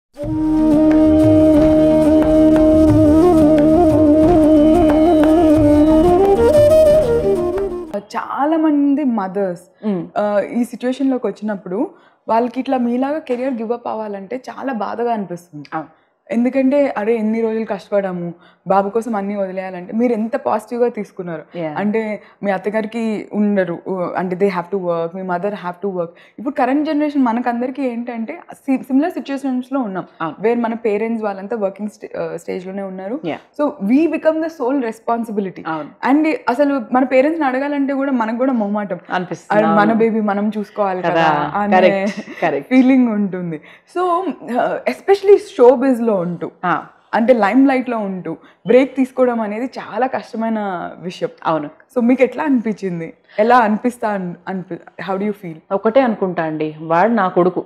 చాలా మంది మదర్స్ ఈ సిచ్యువేషన్ లోకి వచ్చినప్పుడు వాళ్ళకి ఇట్లా మీలాగా కెరియర్ గివ్ అప్ అవ్వాలంటే చాలా బాధగా అనిపిస్తుంది. ఎందుకంటే అరే ఎన్ని రోజులు కష్టపడాము బాబు కోసం అన్ని వదిలేయాలంటే మీరు ఎంత పాజిటివ్గా తీసుకున్నారు. అంటే మీ అత్తగారికి ఉండరు, అంటే దే హ్యావ్ టు వర్క్, మీ మదర్ హ్యావ్ టు వర్క్. ఇప్పుడు కరెంట్ జనరేషన్ మనకందరికీ ఏంటంటే సిమిలర్ సిచ్యువేషన్స్లో ఉన్నాం, వేర్ మన పేరెంట్స్ వాళ్ళంతా వర్కింగ్ స్టేజ్లోనే ఉన్నారు. So we become the sole responsibility. And అసలు మన పేరెంట్స్ని అడగాలంటే కూడా మనకు కూడా మొహమాటం అనిపిస్తుంది, మన బేబీ మనం చూసుకోవాలి కదా అనే ఫీలింగ్ ఉంటుంది. సో ఎస్పెషలీ షో బిజ్లో ఉంటూ అంటే లైమ్ లైట్ లో ఉంటూ బ్రేక్ తీసుకోవడం అనేది చాలా కష్టమైన విషయం. అవును. సో మీకు ఎట్లా అనిపించింది, ఎలా అనిపిస్తా హౌ డు యూ ఫీల్? ఒకటే అనుకుంటా అండి, వాడు నా కొడుకు,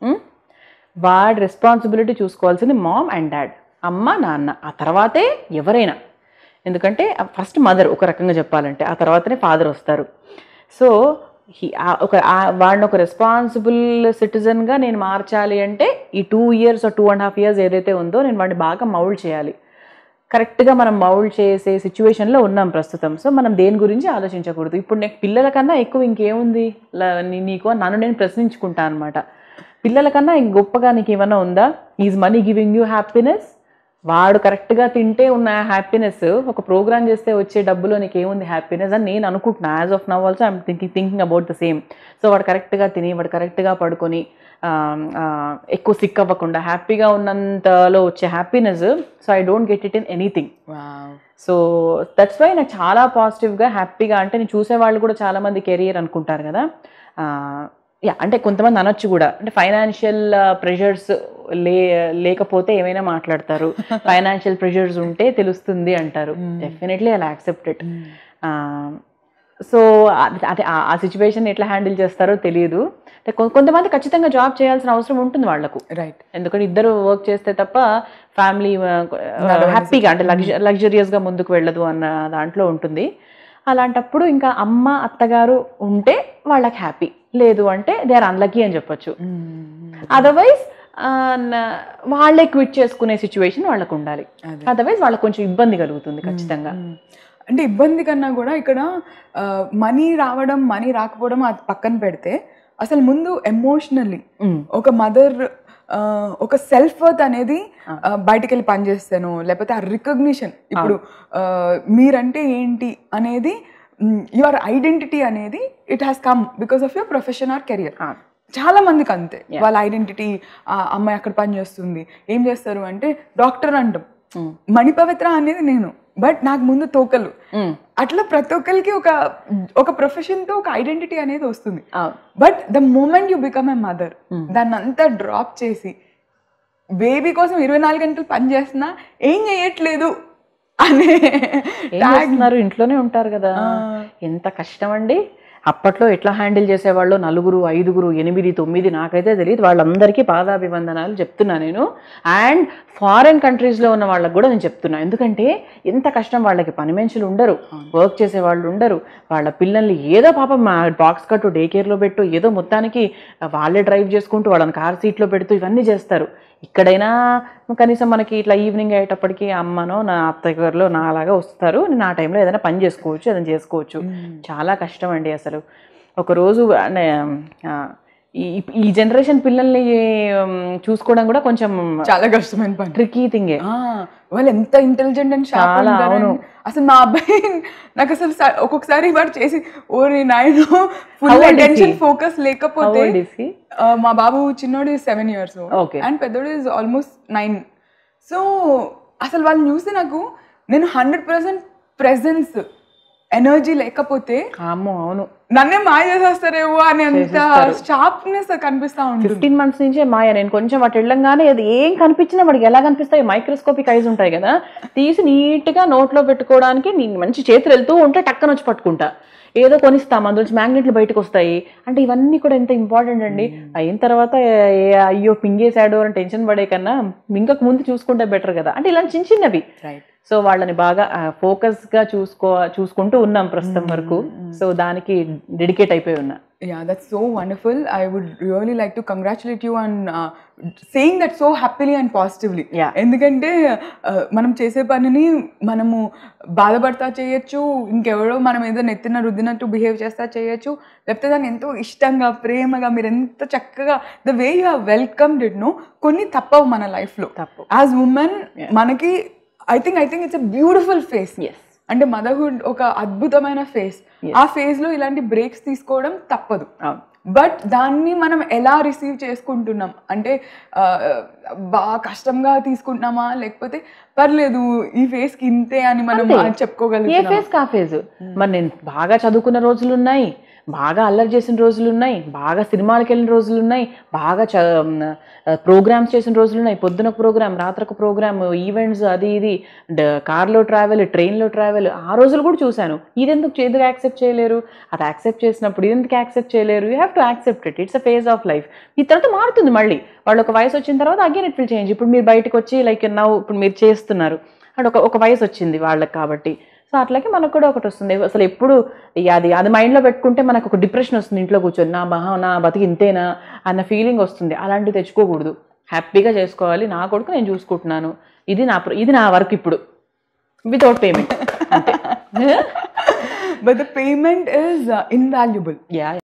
వాడి రెస్పాన్సిబిలిటీ చూసుకోవాల్సింది మామ్ అండ్ డాడ్, అమ్మ నాన్న, ఆ తర్వాతే ఎవరైనా. ఎందుకంటే ఫస్ట్ మదర్ ఒక రకంగా చెప్పాలంటే, ఆ తర్వాతనే ఫాదర్ వస్తారు. సో వాడిని ఒక రెస్పాన్సిబుల్ సిటిజన్గా నేను మార్చాలి అంటే ఈ 2 years or 2.5 years ఏదైతే ఉందో నేను వాడిని బాగా మౌల్డ్ చేయాలి. కరెక్ట్గా మనం మౌల్డ్ చేసే సిచ్యువేషన్లో ఉన్నాం ప్రస్తుతం. సో మనం దేని గురించి ఆలోచించకూడదు. ఇప్పుడు నేను పిల్లల కన్నా ఎక్కువ ఇంకేముంది నీకు, నన్ను నేను ప్రశ్నించుకుంటా అనమాట. పిల్లల కన్నా గొప్పగా నీకు ఏమన్నా ఉందా? Is money giving you happiness? వాడు కరెక్ట్గా తింటే ఉన్న హ్యాపీనెస్, ఒక ప్రోగ్రామ్ చేస్తే వచ్చే డబ్బులో నీకు ఏముంది హ్యాపీనెస్ అని నేను అనుకుంటున్నా. As of now also I'm thinking about the same. So వాడు కరెక్ట్గా తిని, వాడు కరెక్ట్గా పడుకొని, ఎక్కువ సిక్ అవ్వకుండా హ్యాపీగా ఉన్నంతలో వచ్చే happiness, so I don't get it in anything. So that's why నాకు చాలా పాజిటివ్గా హ్యాపీగా, అంటే నేను చూసేవాళ్ళు కూడా చాలామంది కెరియర్ అనుకుంటారు కదా. అంటే కొంతమంది అనొచ్చు కూడా, అంటే ఫైనాన్షియల్ ప్రెషర్స్ లేకపోతే ఏమైనా మాట్లాడతారు, ఫైనాన్షియల్ ప్రెషర్స్ ఉంటే తెలుస్తుంది అంటారు. Definitely I accept it. So అదే ఆ సిచ్యువేషన్ ఎట్లా హ్యాండిల్ చేస్తారో తెలియదు. కొంతమంది ఖచ్చితంగా జాబ్ చేయాల్సిన అవసరం ఉంటుంది వాళ్ళకు, రైట్? ఎందుకంటే ఇద్దరు వర్క్ చేస్తే తప్ప ఫ్యామిలీ హ్యాపీగా, అంటే లగ్జరియస్గా ముందుకు వెళ్ళదు అన్న దాంట్లో ఉంటుంది. అలాంటప్పుడు ఇంకా అమ్మ అత్తగారు ఉంటే వాళ్ళకి హ్యాపీ, లేదు అంటే దే ఆర్ అన్లక్కీ అని చెప్పొచ్చు. అదర్వైజ్ వాళ్ళే క్విట్ చేసుకునే సిచ్యువేషన్ వాళ్ళకు ఉండాలి. అదర్వైజ్ వాళ్ళకి కొంచెం ఇబ్బంది కలుగుతుంది ఖచ్చితంగా. అంటే ఇబ్బంది కన్నా కూడా ఇక్కడ మనీ రావడం మనీ రాకపోవడం అది పక్కన పెడితే, అసలు ముందు ఎమోషనల్లీ ఒక మదర్ ఒక సెల్ఫ్ వర్త్ అనేది బయటికి వెళ్ళి పనిచేస్తాను, లేకపోతే ఆ రికగ్నిషన్, ఇప్పుడు మీరంటే ఏంటి అనేది, యువర్ ఐడెంటిటీ అనేది it has come because of your profession or career. చాలా మందికి అంతే, వాళ్ళ ఐడెంటిటీ అమ్మాయి అక్కడ పని చేస్తుంది, ఏం చేస్తారు అంటే డాక్టర్ అంటాం, మణి పవిత్ర అనేది నేను, బట్ నాకు ముందు తోకలు. అట్లా ప్రతి ఒక్కరికి ఒక ప్రొఫెషన్ తో ఒక ఐడెంటిటీ అనేది వస్తుంది. But the moment you become a mother, దాన్ని అంతా డ్రాప్ చేసి బేబీ కోసం 24 గంటలు పని చేస్తున్నా, ఏం చేయట్లేదు అనే, ఇంట్లోనే ఉంటారు కదా, ఎంత కష్టం అండి. అప్పట్లో ఎట్లా హ్యాండిల్ చేసేవాళ్ళు, 4, 5, 8, 9 నాకైతే తెలియదు. వాళ్ళందరికీ పాదాభివందనాలు చెప్తున్నా నేను. అండ్ ఫారెన్ కంట్రీస్లో ఉన్న వాళ్ళకి కూడా నేను చెప్తున్నా, ఎందుకంటే ఎంత కష్టం వాళ్ళకి. పని మనుషులు ఉండరు, వర్క్ చేసే వాళ్ళు ఉండరు, వాళ్ళ పిల్లల్ని ఏదో పాపం బాక్స్ కట్టు, డే కేర్లో పెట్టు, ఏదో మొత్తానికి వాళ్ళే డ్రైవ్ చేసుకుంటూ వాళ్ళని కార్ సీట్లో పెడుతూ ఇవన్నీ చేస్తారు. ఇక్కడైనా కనీసం మనకి ఇట్లా ఈవినింగ్ అయ్యేటప్పటికి అమ్మనో నా అత్తగారులో నా అలాగా వస్తారు, నేను ఆ టైంలో ఏదైనా పని చేసుకోవచ్చు, ఏదైనా చేసుకోవచ్చు. చాలా కష్టం అండి అసలు. ఒకరోజు ఈ జనరేషన్ పిల్లల్ని చూసుకోవడం కూడా కొంచెం చాలా కష్టమైన పని, ట్రికీ థింగే. వాళ్ళు ఎంత ఇంటెలిజెంట్ అండ్ షార్ప్ ఉంటారు. అసలు మా అబ్బాయి నాకు అసలు ఒక్కొక్కసారి వాడు చేసి ఓరి నాయనో ఫుల్ అటెన్షన్ ఫోకస్ లేకపోతే, మా బాబు చిన్నోడు 7 years అండ్ పెద్దోడు ఇస్ ఆల్మోస్ట్ 9. సో అసలు వాళ్ళని చూస్తే నాకు, నేను 100% ప్రెజెన్స్ ఎనర్జీ లేకపోతే అవును నన్నే మాయ చేసేస్తారేమో అని అంత షార్ప్నెస్ కనిపిస్తా ఉంటుంది. 15 months నుంచే మాయ. నేను కొంచెం వాటి వెళ్ళంగానే అది ఏం కనిపించినా వాడికి ఎలా కనిపిస్తాయి, మైక్రోస్కోపిక్ ఐస్ ఉంటాయి కదా, తీసి నీట్గా నోట్లో పెట్టుకోవడానికి మంచి చేతులు వెళ్తూ ఉంటే టక్కన వచ్చి పట్టుకుంటా. ఏదో కొనిస్తాం, అందులో మ్యాగ్నెట్లు బయటకు వస్తాయి. అంటే ఇవన్నీ కూడా ఎంత ఇంపార్టెంట్ అండి. అయిన తర్వాత అయ్యో పింగేసాడు అని టెన్షన్ పడే కన్నా ఇంకొక ముందు చూసుకుంటే బెటర్ కదా. అంటే ఇలాంటి చిన్న చిన్నవి. సో వాళ్ళని బాగా ఫోకస్గా చూసుకుంటూ ఉన్నాం ప్రస్తుతం వరకు. సో దానికి డెడికేట్ అయిపోయి ఉన్నా. Yeah, that's so wonderful. I would really like to congratulate you on saying that so happily and positively. Yeah. ఎందుకంటే మనం చేసే పనిని మనము బాధపడతా చేయొచ్చు, ఇంకెవరో మనం ఏదో నెత్తిన రుద్దినట్టు బిహేవ్ చేస్తా చేయొచ్చు, లేకపోతే దాన్ని ఎంతో ఇష్టంగా ప్రేమగా మీరు ఎంత చక్కగా the way you have welcomed it, no కొన్ని తప్పవు మన లైఫ్లో. యాజ్ ఉమెన్ మనకి I think it's a beautiful phase. అంటే మదర్హుడ్ ఒక అద్భుతమైన ఫేజ్. ఆ ఫేజ్లో ఇలాంటి బ్రేక్స్ తీసుకోవడం తప్పదు. బట్ దాన్ని మనం ఎలా రిసీవ్ చేసుకుంటున్నాం అంటే బాగా కష్టంగా తీసుకుంటున్నామా, లేకపోతే పర్లేదు ఈ ఫేజ్కి ఇంతే అని మనం చెప్పుకోగలుగుతాం. ఏ ఫేజ్ కా ఫేజ్. మరి నేను బాగా చదువుకున్న రోజులు ఉన్నాయి, బాగా అల్లరి చేసిన రోజులు ఉన్నాయి, బాగా సినిమాలకు వెళ్ళిన రోజులు ఉన్నాయి, బాగా ప్రోగ్రామ్స్ చేసిన రోజులు ఉన్నాయి. పొద్దున ప్రోగ్రామ్, రాత్రికి ప్రోగ్రామ్, ఈవెంట్స్, అది ఇది, కార్లో ట్రావెల్, ట్రైన్లో ట్రావెల్, ఆ రోజులు కూడా చూశాను. ఎందుకు యాక్సెప్ట్ చేయలేరు? అది యాక్సెప్ట్ చేసినప్పుడు ఎందుకు యాక్సెప్ట్ చేయలేరు? You have to accept it. It's a phase of life. ఈ తర్వాత మారుతుంది మళ్ళీ. వాళ్ళు ఒక వయసు వచ్చిన తర్వాత అగైన్ ఇట్ విల్ చేంజ్. ఇప్పుడు మీరు బయటకు వచ్చి లైక్ ఇప్పుడు మీరు చేస్తున్నారు, అండ్ ఒక వయసు వచ్చింది వాళ్ళకి కాబట్టి. సో అట్లాగే మనకు కూడా ఒకటి వస్తుంది. అసలు ఎప్పుడు అది మైండ్లో పెట్టుకుంటే మనకు ఒక డిప్రెషన్ వస్తుంది. ఇంట్లో కూర్చొని నా బతికి ఇంతేనా అన్న ఫీలింగ్ వస్తుంది. అలాంటివి తెచ్చుకోకూడదు. హ్యాపీగా చేసుకోవాలి. నా కొడుకు నేను చూసుకుంటున్నాను, ఇది నా వర్క్ ఇప్పుడు, without payment. But the payment is invaluable. Yeah.